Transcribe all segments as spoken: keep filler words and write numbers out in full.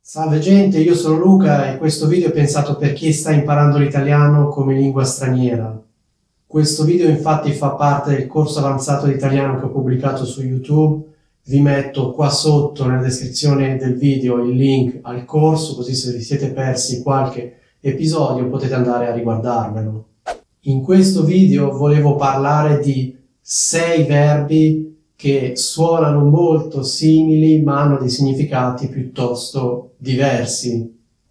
Salve gente, io sono Luca e questo video è pensato per chi sta imparando l'italiano come lingua straniera. Questo video infatti fa parte del corso avanzato di italiano che ho pubblicato su YouTube. Vi metto qua sotto nella descrizione del video il link al corso, così se vi siete persi qualche episodio potete andare a riguardarvelo. In questo video volevo parlare di sei verbi che suonano molto simili ma hanno dei significati piuttosto diversi.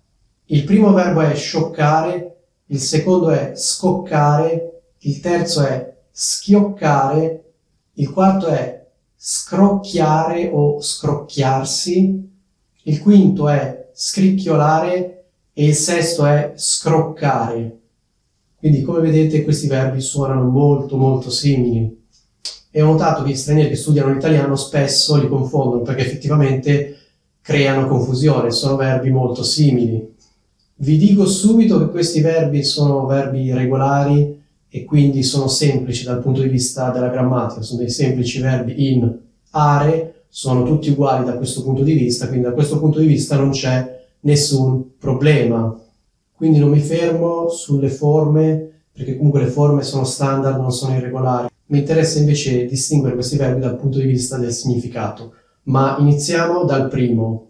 Il primo verbo è scioccare, il secondo è scoccare, il terzo è schioccare, il quarto è scrocchiare o scrocchiarsi, il quinto è scricchiolare e il sesto è scroccare. Quindi come vedete questi verbi suonano molto molto simili. E ho notato che gli stranieri che studiano l'italiano spesso li confondono perché effettivamente creano confusione, sono verbi molto simili. Vi dico subito che questi verbi sono verbi regolari e quindi sono semplici dal punto di vista della grammatica, sono dei semplici verbi in are, sono tutti uguali da questo punto di vista, quindi da questo punto di vista non c'è nessun problema. Quindi non mi fermo sulle forme, perché comunque le forme sono standard, non sono irregolari. Mi interessa invece distinguere questi verbi dal punto di vista del significato. Ma iniziamo dal primo.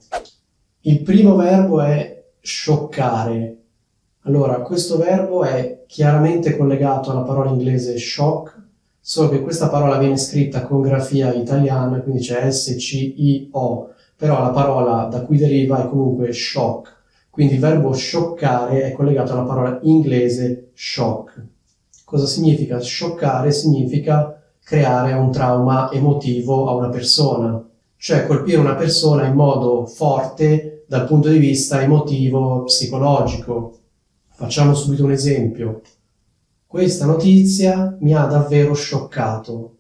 Il primo verbo è scioccare. Allora, questo verbo è chiaramente collegato alla parola inglese shock, solo che questa parola viene scritta con grafia italiana, quindi c'è S C I O, però la parola da cui deriva è comunque shock. Quindi il verbo scioccare è collegato alla parola inglese shock. Cosa significa? Scioccare significa creare un trauma emotivo a una persona, cioè colpire una persona in modo forte dal punto di vista emotivo, psicologico. Facciamo subito un esempio. Questa notizia mi ha davvero scioccato.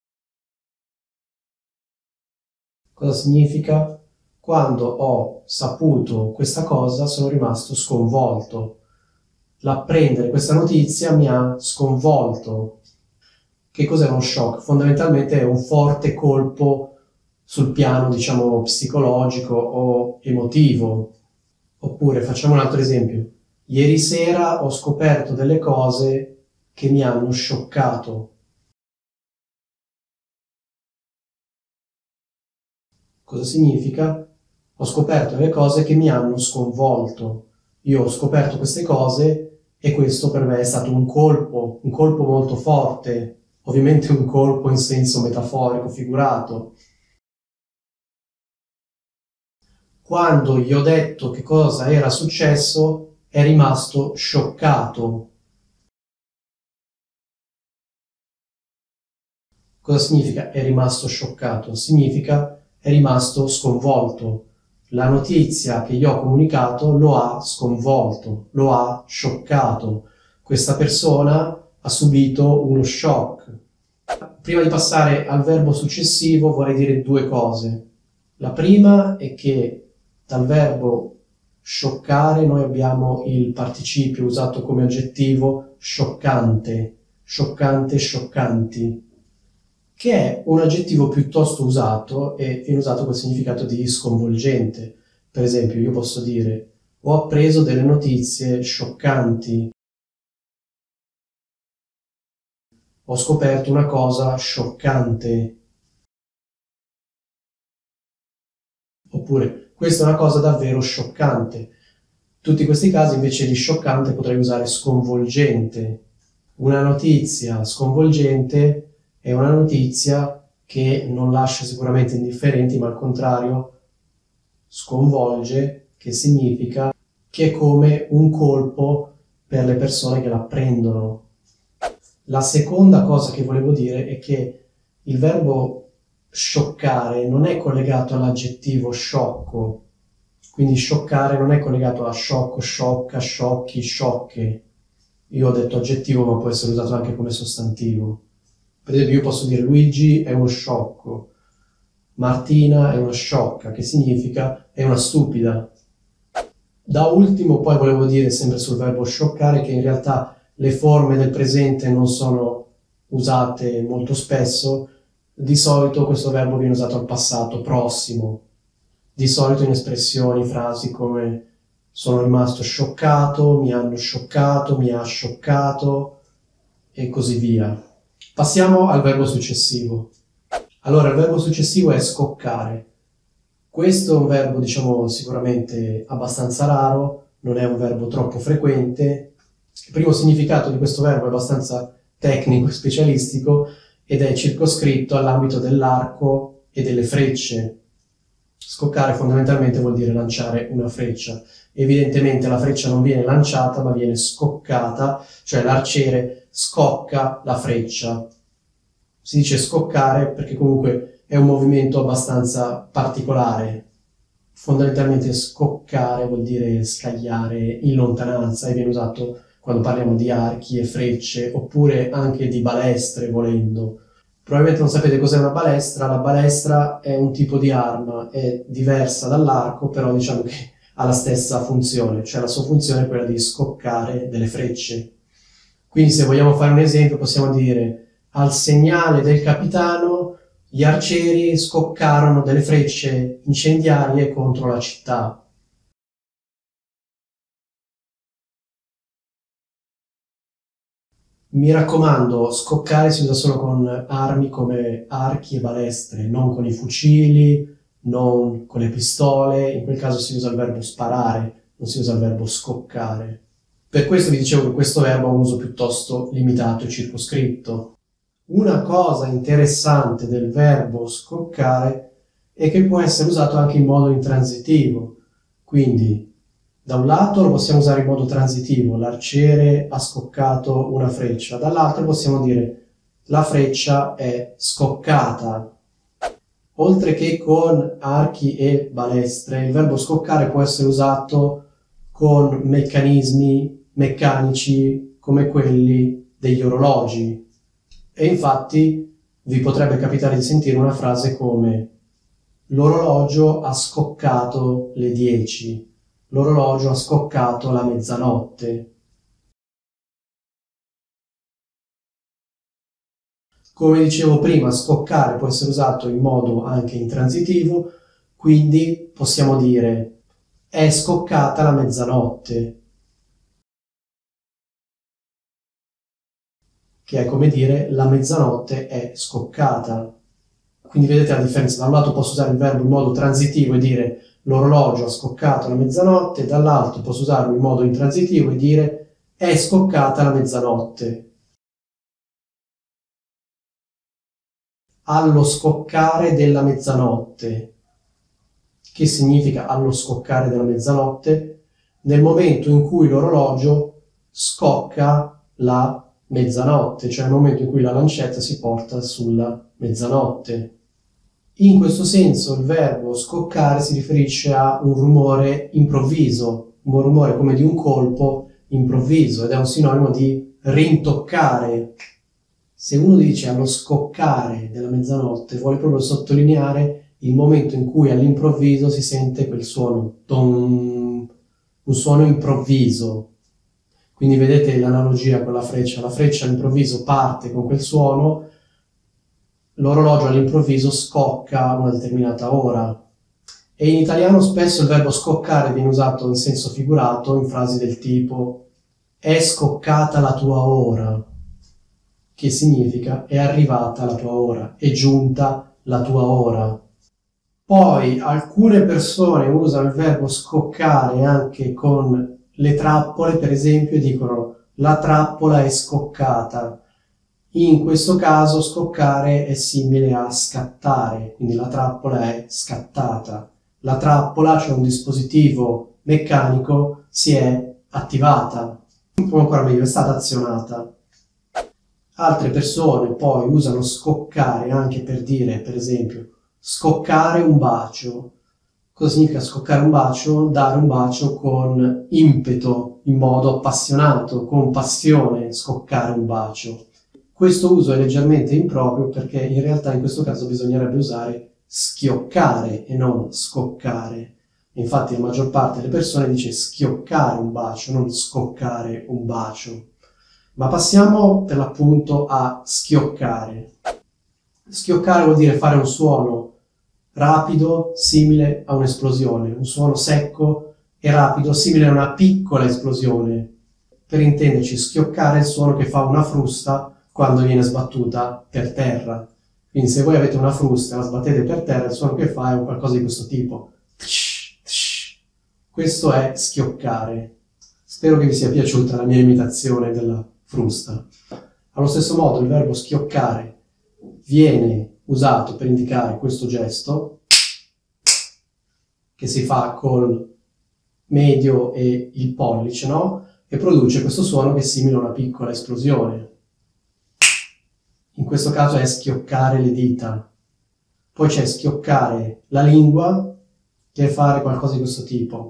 Cosa significa? Quando ho saputo questa cosa sono rimasto sconvolto. L'apprendere questa notizia mi ha sconvolto. Che cos'è uno shock? Fondamentalmente è un forte colpo sul piano, diciamo, psicologico o emotivo. Oppure, facciamo un altro esempio. Ieri sera ho scoperto delle cose che mi hanno scioccato. Cosa significa? Ho scoperto delle cose che mi hanno sconvolto. Io ho scoperto queste cose e questo per me è stato un colpo, un colpo molto forte, ovviamente un colpo in senso metaforico, figurato. Quando gli ho detto che cosa era successo, è rimasto scioccato. Cosa significa è rimasto scioccato? Significa è rimasto sconvolto. La notizia che gli ho comunicato lo ha sconvolto, lo ha scioccato. Questa persona ha subito uno shock. Prima di passare al verbo successivo vorrei dire due cose. La prima è che dal verbo scioccare noi abbiamo il participio usato come aggettivo scioccante, scioccante, scioccanti, che è un aggettivo piuttosto usato e viene usato col significato di sconvolgente. Per esempio, io posso dire ho appreso delle notizie scioccanti, ho scoperto una cosa scioccante, oppure questa è una cosa davvero scioccante. In tutti questi casi invece di scioccante potrei usare sconvolgente. Una notizia sconvolgente è una notizia che non lascia sicuramente indifferenti, ma al contrario sconvolge, che significa che è come un colpo per le persone che l'apprendono. La seconda cosa che volevo dire è che il verbo scioccare non è collegato all'aggettivo sciocco, quindi scioccare non è collegato a sciocco, sciocca, sciocchi, sciocche. Io ho detto aggettivo, ma può essere usato anche come sostantivo. Per esempio io posso dire Luigi è uno sciocco, Martina è una sciocca, che significa è una stupida. Da ultimo poi volevo dire sempre sul verbo scioccare che in realtà le forme del presente non sono usate molto spesso, di solito questo verbo viene usato al passato prossimo. di solito in espressioni, frasi come sono rimasto scioccato, mi hanno scioccato, mi ha scioccato e così via. Passiamo al verbo successivo. Allora, il verbo successivo è scoccare. Questo è un verbo, diciamo, sicuramente abbastanza raro, non è un verbo troppo frequente. Il primo significato di questo verbo è abbastanza tecnico e specialistico ed è circoscritto all'ambito dell'arco e delle frecce. Scoccare fondamentalmente vuol dire lanciare una freccia. Evidentemente la freccia non viene lanciata ma viene scoccata, cioè l'arciere scocca la freccia. Si dice scoccare perché comunque è un movimento abbastanza particolare. Fondamentalmente scoccare vuol dire scagliare in lontananza e viene usato quando parliamo di archi e frecce, oppure anche di balestre, volendo. Probabilmente non sapete cos'è una balestra. La balestra è un tipo di arma, è diversa dall'arco, però diciamo che ha la stessa funzione, cioè la sua funzione è quella di scoccare delle frecce. Quindi se vogliamo fare un esempio possiamo dire al segnale del capitano gli arcieri scoccarono delle frecce incendiarie contro la città. Mi raccomando, scoccare si usa solo con armi come archi e balestre, non con i fucili, non con le pistole. In quel caso si usa il verbo sparare, non si usa il verbo scoccare. Per questo vi dicevo che questo verbo ha un uso piuttosto limitato e circoscritto. Una cosa interessante del verbo scoccare è che può essere usato anche in modo intransitivo. Quindi, da un lato lo possiamo usare in modo transitivo, l'arciere ha scoccato una freccia, dall'altro possiamo dire la freccia è scoccata. Oltre che con archi e balestre, il verbo scoccare può essere usato con meccanismi meccanici come quelli degli orologi. E infatti vi potrebbe capitare di sentire una frase come l'orologio ha scoccato le dieci. L'orologio ha scoccato la mezzanotte. Come dicevo prima, scoccare può essere usato in modo anche intransitivo, quindi possiamo dire è scoccata la mezzanotte, che è come dire la mezzanotte è scoccata. Quindi vedete la differenza, da un lato posso usare il verbo in modo transitivo e dire l'orologio ha scoccato la mezzanotte, dall'altro posso usarlo in modo intransitivo e dire è scoccata la mezzanotte. Allo scoccare della mezzanotte. Che significa allo scoccare della mezzanotte? Nel momento in cui l'orologio scocca la mezzanotte, cioè nel momento in cui la lancetta si porta sulla mezzanotte. In questo senso il verbo scoccare si riferisce a un rumore improvviso, un rumore come di un colpo improvviso, ed è un sinonimo di rintoccare. Se uno dice allo scoccare della mezzanotte, vuole proprio sottolineare il momento in cui all'improvviso si sente quel suono, tom, un suono improvviso. Quindi vedete l'analogia con la freccia, la freccia all'improvviso parte con quel suono, l'orologio all'improvviso scocca una determinata ora. E in italiano spesso il verbo scoccare viene usato in senso figurato in frasi del tipo è scoccata la tua ora, che significa è arrivata la tua ora, è giunta la tua ora. Poi alcune persone usano il verbo scoccare anche con le trappole, per esempio, e dicono la trappola è scoccata. In questo caso scoccare è simile a scattare, quindi la trappola è scattata. La trappola, cioè un dispositivo meccanico, si è attivata, o ancora meglio, è stata azionata. Altre persone poi usano scoccare anche per dire, per esempio, scoccare un bacio. Cosa significa scoccare un bacio? Dare un bacio con impeto, in modo appassionato, con passione, scoccare un bacio. Questo uso è leggermente improprio perché in realtà in questo caso bisognerebbe usare schioccare e non scoccare. Infatti la maggior parte delle persone dice schioccare un bacio, non scoccare un bacio. Ma passiamo per l'appunto a schioccare. Schioccare vuol dire fare un suono rapido, simile a un'esplosione, un suono secco e rapido, simile a una piccola esplosione. Per intenderci, schioccare è il suono che fa una frusta quando viene sbattuta per terra. Quindi se voi avete una frusta e la sbattete per terra, il suono che fa è un qualcosa di questo tipo. Questo è schioccare. Spero che vi sia piaciuta la mia imitazione della frusta. Allo stesso modo il verbo schioccare viene usato per indicare questo gesto che si fa col medio e il pollice, no? E produce questo suono che è simile a una piccola esplosione. In questo caso è schioccare le dita. Poi c'è schioccare la lingua, che è fare qualcosa di questo tipo.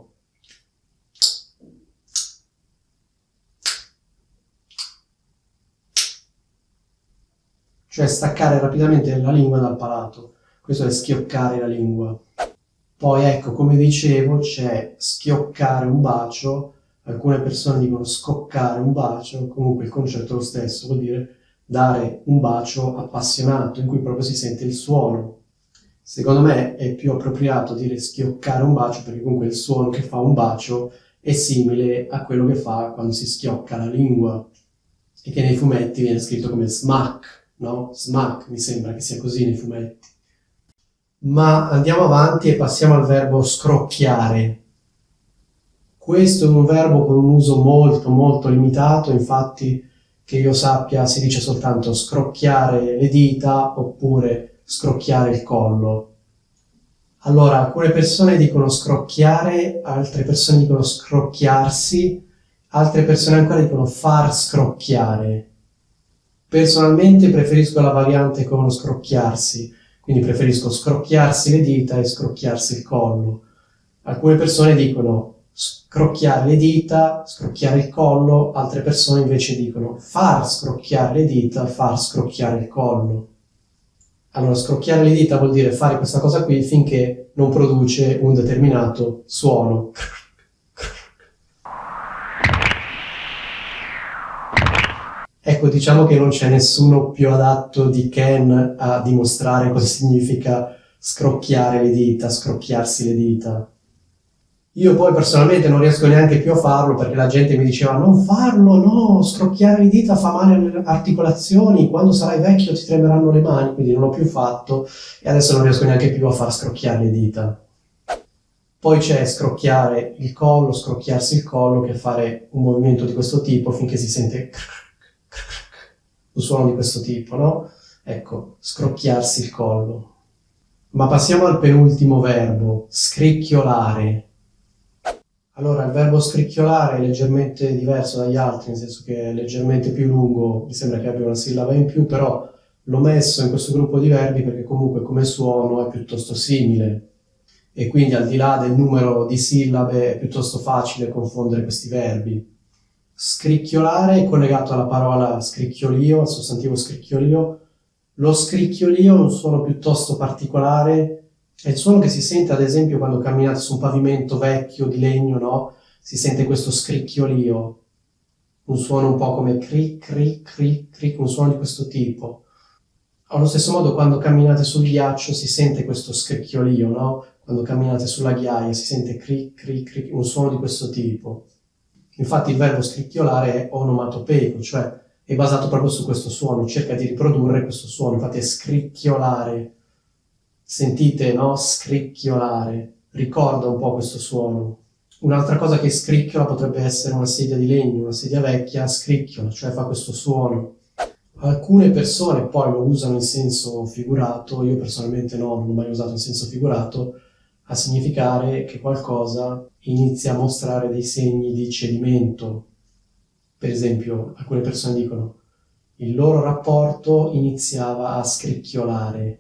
Cioè staccare rapidamente la lingua dal palato. Questo è schioccare la lingua. Poi ecco, come dicevo, c'è schioccare un bacio. Alcune persone dicono scoccare un bacio, comunque il concetto è lo stesso, vuol dire dare un bacio appassionato, in cui proprio si sente il suono. Secondo me è più appropriato dire schioccare un bacio, perché comunque il suono che fa un bacio è simile a quello che fa quando si schiocca la lingua, e che nei fumetti viene scritto come smack, no? Smack, mi sembra che sia così nei fumetti. Ma andiamo avanti e passiamo al verbo scrocchiare. Questo è un verbo con un uso molto molto limitato, infatti che io sappia si dice soltanto scrocchiare le dita oppure scrocchiare il collo. Allora, alcune persone dicono scrocchiare, altre persone dicono scrocchiarsi, altre persone ancora dicono far scrocchiare. Personalmente preferisco la variante con scrocchiarsi, quindi preferisco scrocchiarsi le dita e scrocchiarsi il collo. Alcune persone dicono scrocchiare le dita, scrocchiare il collo, altre persone invece dicono far scrocchiare le dita, far scrocchiare il collo. Allora, scrocchiare le dita vuol dire fare questa cosa qui finché non produce un determinato suono. Ecco, diciamo che non c'è nessuno più adatto di Ken a dimostrare cosa significa scrocchiare le dita, scrocchiarsi le dita. Io poi personalmente non riesco neanche più a farlo perché la gente mi diceva non farlo, no, scrocchiare le dita fa male alle articolazioni, quando sarai vecchio ti tremeranno le mani, quindi non l'ho più fatto e adesso non riesco neanche più a far scrocchiare le dita. Poi c'è scrocchiare il collo, scrocchiarsi il collo, che è fare un movimento di questo tipo finché si sente un suono di questo tipo, no? Ecco, scrocchiarsi il collo. Ma passiamo al penultimo verbo, scricchiolare. Allora, il verbo scricchiolare è leggermente diverso dagli altri, nel senso che è leggermente più lungo, mi sembra che abbia una sillaba in più, però l'ho messo in questo gruppo di verbi perché comunque come suono è piuttosto simile e quindi al di là del numero di sillabe è piuttosto facile confondere questi verbi. Scricchiolare è collegato alla parola scricchiolio, al sostantivo scricchiolio. Lo scricchiolio è un suono piuttosto particolare. È il suono che si sente ad esempio quando camminate su un pavimento vecchio di legno, no? Si sente questo scricchiolio, un suono un po' come cric, cric, cric, cric, un suono di questo tipo. Allo stesso modo quando camminate sul ghiaccio si sente questo scricchiolio, no? Quando camminate sulla ghiaia si sente cric, cric, cric, un suono di questo tipo. Infatti il verbo scricchiolare è onomatopeico, cioè è basato proprio su questo suono, cerca di riprodurre questo suono, infatti è scricchiolare. Sentite, no? Scricchiolare. Ricorda un po' questo suono. Un'altra cosa che scricchiola potrebbe essere una sedia di legno, una sedia vecchia scricchiola, cioè fa questo suono. Alcune persone poi lo usano in senso figurato, io personalmente no, non l'ho mai usato in senso figurato, a significare che qualcosa inizia a mostrare dei segni di cedimento. Per esempio, alcune persone dicono il loro rapporto iniziava a scricchiolare.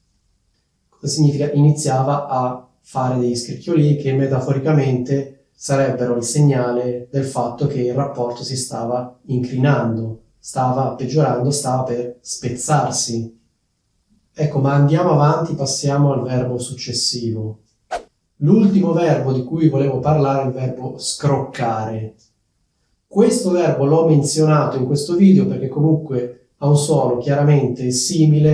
Significa iniziava a fare degli scricchioli che metaforicamente sarebbero il segnale del fatto che il rapporto si stava incrinando, stava peggiorando, stava per spezzarsi. Ecco, ma andiamo avanti, passiamo al verbo successivo. L'ultimo verbo di cui volevo parlare è il verbo scroccare. Questo verbo l'ho menzionato in questo video perché comunque ha un suono chiaramente simile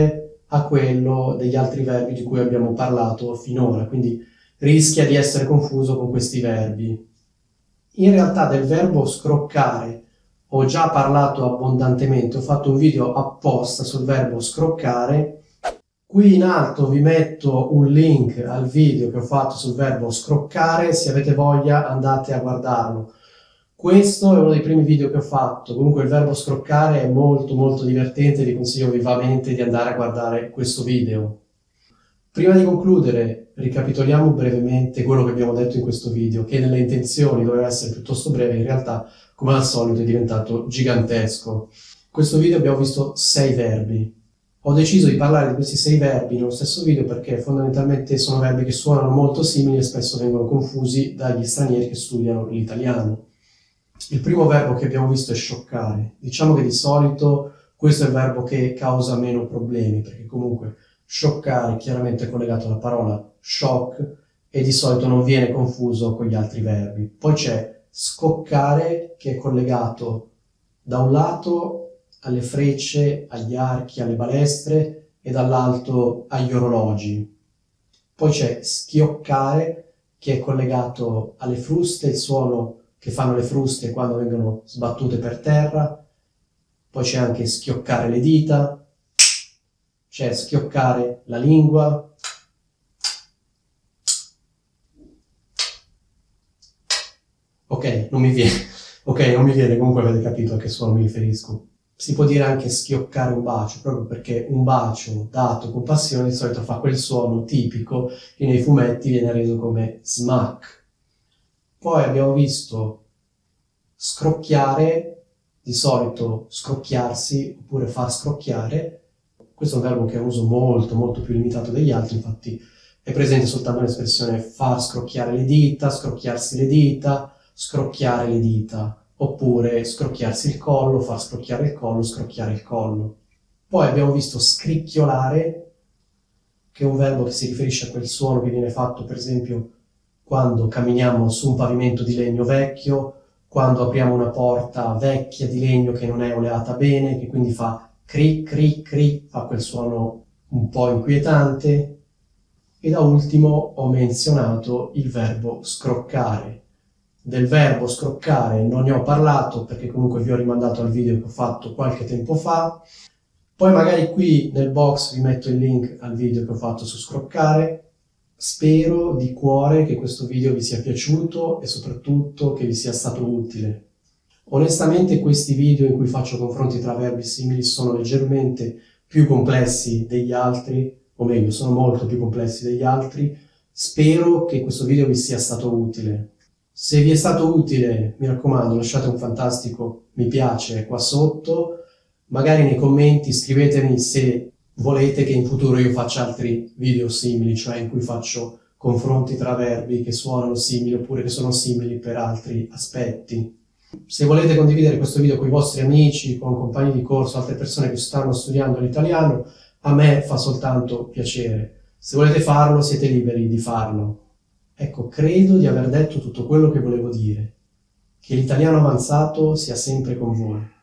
a quello degli altri verbi di cui abbiamo parlato finora, quindi rischia di essere confuso con questi verbi. In realtà del verbo scroccare ho già parlato abbondantemente, ho fatto un video apposta sul verbo scroccare. Qui in alto vi metto un link al video che ho fatto sul verbo scroccare, se avete voglia andate a guardarlo. Questo è uno dei primi video che ho fatto, comunque il verbo scroccare è molto molto divertente, vi consiglio vivamente di andare a guardare questo video. Prima di concludere, ricapitoliamo brevemente quello che abbiamo detto in questo video, che nelle intenzioni doveva essere piuttosto breve, in realtà, come al solito, è diventato gigantesco. In questo video abbiamo visto sei verbi. Ho deciso di parlare di questi sei verbi nello stesso video perché fondamentalmente sono verbi che suonano molto simili e spesso vengono confusi dagli stranieri che studiano l'italiano. Il primo verbo che abbiamo visto è scioccare. Diciamo che di solito questo è il verbo che causa meno problemi, perché comunque scioccare è chiaramente collegato alla parola shock e di solito non viene confuso con gli altri verbi. Poi c'è scoccare, che è collegato da un lato alle frecce, agli archi, alle balestre e dall'altro agli orologi. Poi c'è schioccare, che è collegato alle fruste, il suono che fanno le fruste quando vengono sbattute per terra. Poi c'è anche schioccare le dita, c'è schioccare la lingua, ok, non mi viene, ok, non mi viene, comunque avete capito a che suono mi riferisco. Si può dire anche schioccare un bacio, proprio perché un bacio dato con passione di solito fa quel suono tipico che nei fumetti viene reso come smack. Poi abbiamo visto scrocchiare, di solito scrocchiarsi oppure far scrocchiare. Questo è un verbo che ha un uso molto molto più limitato degli altri, infatti è presente soltanto l'espressione far scrocchiare le dita, scrocchiarsi le dita, scrocchiare le dita, oppure scrocchiarsi il collo, far scrocchiare il collo, scrocchiare il collo. Poi abbiamo visto scricchiolare, che è un verbo che si riferisce a quel suono che viene fatto per esempio quando camminiamo su un pavimento di legno vecchio, quando apriamo una porta vecchia di legno che non è oleata bene, che quindi fa cri cri cri, fa quel suono un po' inquietante. E da ultimo ho menzionato il verbo scroccare. Del verbo scroccare non ne ho parlato perché comunque vi ho rimandato al video che ho fatto qualche tempo fa. Poi magari qui nel box vi metto il link al video che ho fatto su scroccare. Spero di cuore che questo video vi sia piaciuto e soprattutto che vi sia stato utile. Onestamente questi video in cui faccio confronti tra verbi simili sono leggermente più complessi degli altri, o meglio, sono molto più complessi degli altri. Spero che questo video vi sia stato utile. Se vi è stato utile, mi raccomando, lasciate un fantastico mi piace qua sotto. Magari nei commenti scrivetemi se volete che in futuro io faccia altri video simili, cioè in cui faccio confronti tra verbi che suonano simili oppure che sono simili per altri aspetti. Se volete condividere questo video con i vostri amici, con compagni di corso, altre persone che stanno studiando l'italiano, a me fa soltanto piacere. Se volete farlo, siete liberi di farlo. Ecco, credo di aver detto tutto quello che volevo dire. Che l'italiano avanzato sia sempre con voi.